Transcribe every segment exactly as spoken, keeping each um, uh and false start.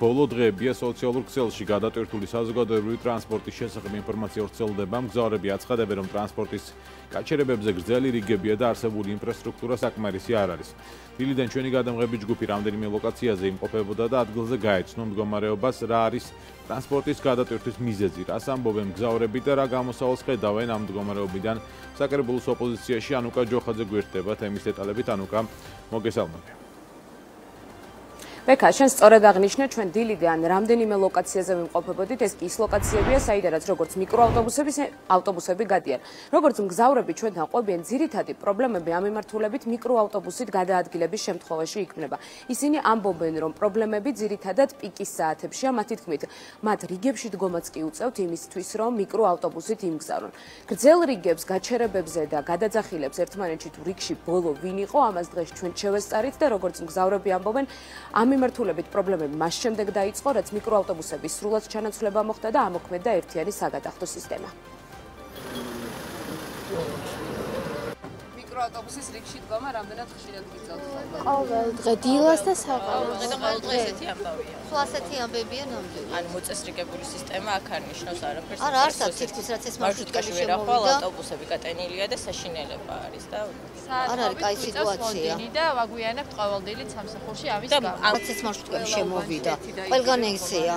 ბოლო დღეებია სოციალურ ქსელში გადატვირთული საზოგადოებრივი ტრანსპორტის შესახებ ინფორმაცია ვრცელდება. მგზავრები აცხადებენ, რომ ტრანსპორტის გაჩერებებზე გრძელი რიგებია და არსებული ინფრასტრუქტურა საკმარისი არ არის. დილიდან ჩვენი გადამღები ჯგუფი რამდენიმე ლოკაციაზე იმყოფებოდა და ადგილზე გაეცნო მდგომარეობას, რა არის ტრანსპორტის გადატვირთვის მიზეზი, რას ამბობენ მგზავრები და რა გამოსავალს ხედავენ ამ მდგომარეობიდან. საკრებულოს ოპოზიციაში ანუკა ჯოხაძე გვერდება თემის დეტალებით. ანუკა, მოგესალმები. ბექა, შენ სწორად აღნიშნე, ჩვენ დილიდან რამდენიმე ლოკაციაზე ვიმყოფებოდით, ეს კი ის ლოკაციებია, საიდანაც როგორც მიკროავტობუსები, ავტობუსები გადიან. როგორც მგზავრები ჩვენთან ყვებიან, ძირითადი პრობლემები ამ მიმართულებით მიკროავტობუსით გადაადგილების შემთხვევაში იქმნება. ისინი ამბობენ, რომ პრობლემები ძირითადად პიკის საათებშია, მათი თქმით, მათ რიგებში დგომაც კი უწევთ იმისთვის, რომ მიკროავტობუსით იმგზავრონ. გრძელ რიგებს, გაჩერებებზე და გადაძახილებს ერთმანეთში თუ რიგში ბოლო ვინ იყო, ამას დღეს ჩვენ შევესწარით და როგორც მგზავრები ამბობენ, ამ მიმართულებით პრობლემები მას შემდეგ დაიწყო, რაც მიკროავტობუსების სრულად ჩანაცვლება მოხდა და ამოქმედა ერთიანი საგადახდო სისტემა. მიკროავტობუსის რიგში დგომა რამდენად ხშირად გიწევთ? ყოველ დღე დილას და საყოველთაო. ყოველ დღე ესეთი ამბავია. სულ ასეთი ამბებია ნამდვილი. ანუ მოწესრიგებული სისტემა აქ არ ნიშნავს არაფერს. არა, არც თითქოს რაც ეს მარშრუტკაში შემოვიდა. შემოვიდა. ავტობუსები გატენილია და საშინელება არის და არ არის კაი სიტუაცია. და ვაგვიანებთ ყოველდღიურად სამსახურში ამის გამო. რაც ეს მარშრუტკაში შემოვიდა. ყველგან ესეა.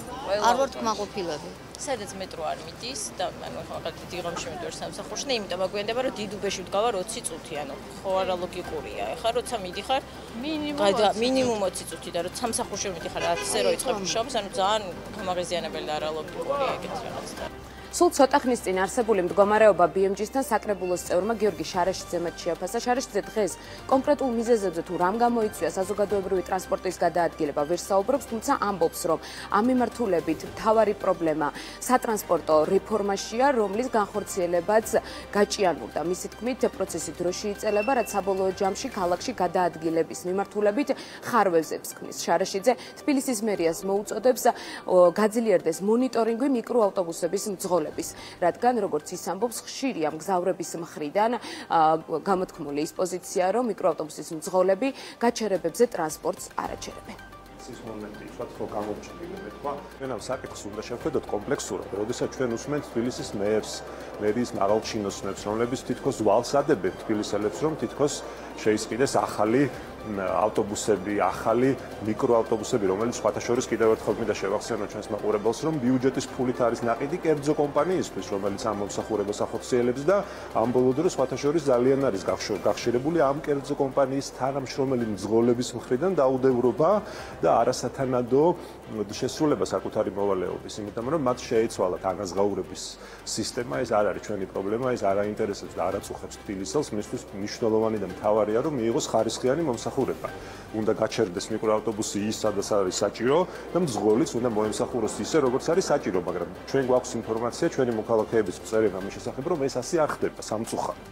არ ვართ კმაყოფილები. სადაც მეტრო არ მიდის და ანუ ხაღა დიდი ღამში მიდევარ სამსახურში და იმიტომ მაგვიანდება რომ დიდუბეში ვდგავარ ოცი წუთი, ანუ ხო არა ლოგიკურია. ეხლა როცა მიდიხარ მინიმუმ მინიმუმ ოცი წუთი და როცა სამსახურში მიდიხარ ათზე რო იწყებ მუშაობას, ანუ ძალიან გამაღიზიანებელი და არა ლოგიკურია ეგეთ რაღაცა. სულ ცოტა ხნის წინ არსებული მდგომარეობა ბი ემ ჯი-სთან საკრებულოს წევრმა გიორგი შარაშიძემ შეაფასა. შარაშიძე დღეს კონკრეტულ მიზეზებზე თუ რამ გამოიწვია საზოგადოებრივი ტრანსპორტის გადაადგილება ვერ საუბრობს, თუმცა ამბობს, რომ ამ მიმართულებით მთავარი პრობლემა სატრანსპორტო რეფორმაშია, რომლის განხორციელებაც გაჭიანურდა. მისი თქმით, პროცესი დროში იწყება, რაც საბოლოო ჯამში ქალაქში გადაადგილების მიმართულებით ხარვეზებს ქმნის. შარაშიძე თბილისის მერიას მოუწოდებს გაძლიერდეს მონიტორინგი მიკროავტობუსების მძღოლ რადგან როგორც ის ამბობს, ხშირია მგზავრების მხრიდან გამოთქმული ის პოზიცია, რომ მიკროავტობუსის მძღოლები გაჩერებებზე ტრანსპორტს არ აჩერებენ. ის მომენტი თქვა ხო გამორჩენილი მეთქვა. ჩვენ ამ საკითხს უნდა შევხედოთ კომპლექსურად. როდესაც ჩვენ უსმენთ თბილისის მერს, მერის მაღალჩინოსნებს, რომლებიც თითქოს ვალს ადებენ თბილისელებს, რომ თითქოს შეისყიდეს ახალი ავტობუსები, ახალი მიკროავტობუსები, რომელიც სხვათა შორის კიდევ ერთხელ მინდა შევახსენო ჩვენს მაყურებელს, რომ ბიუჯეტის ფულით არის ნაყიდი კერძო კომპანიისთვის, რომელიც ამ მომსახურებას ახორციელებს და ამ ბოლო დროს სხვათა შორის ძალიან არის გახშირებული ამ კერძო კომპანიის თანამშრომელი მძღოლების მხრიდან დაუდევრობა და არასათანადო შესრულება საკუთარი მოვალეობის, იმიტომ რომ მათ შეეცვალათ ანაზღაურების სისტემა, ეს არ არის ჩვენი პრობლემა, ეს არ აინტერესებს და არ აწუხებს თბილისელს, მისთვის მნიშვნელოვანი და მთავარია, რომ მიიღოს ხარისხიანი მომსახურება. უნდა გაჩერდეს მიკროავტობუსი ის, სადაც არის საჭირო და მძღოლიც უნდა მოემსახუროს ისე, როგორც არის საჭირო, მაგრამ ჩვენ გვაქვს ინფორმაცია, ჩვენი მოქალაქეების წერენ ამის შესახებ, რომ ეს ასე არ ხდება სამწუხაროდ.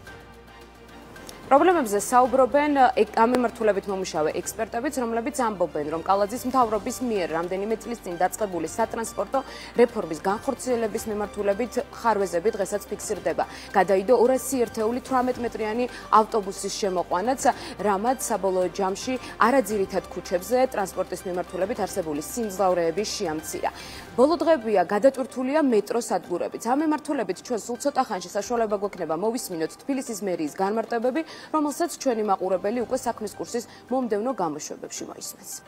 პრობლემებზე საუბრობენ ამ მიმართულებით მომუშავე ექსპერტებიც, რომლებიც ამბობენ, რომ კალაძის მთავრობის მიერ რამდენიმე წლის წინ დაწყებული სატრანსპორტო რეფორმის განხორციელების მიმართულებით ხარვეზები დღესაც ფიქსირდება. გადაიდო ორასი ერთეული თვრამეტ მეტრიანი ავტობუსის შემოყვანაც, რამაც საბოლოო ჯამში არაძირითად ქუჩებზე ტრანსპორტის მიმართულებით არსებული სიმძლავრეები შეამცირა. ბოლო დღეებია გადატვირთულია მეტროს სადგურებიც. ამ მიმართულებით ჩვენ სულ ცოტა ხანში საშუალება გვექნება მოვისმინოთ თბილისის მერიის განმარტებები, რომელსაც ჩვენი მაყურებელი უკვე საქმის კურსის მომდევნო გამოშვებებში მოისმენს.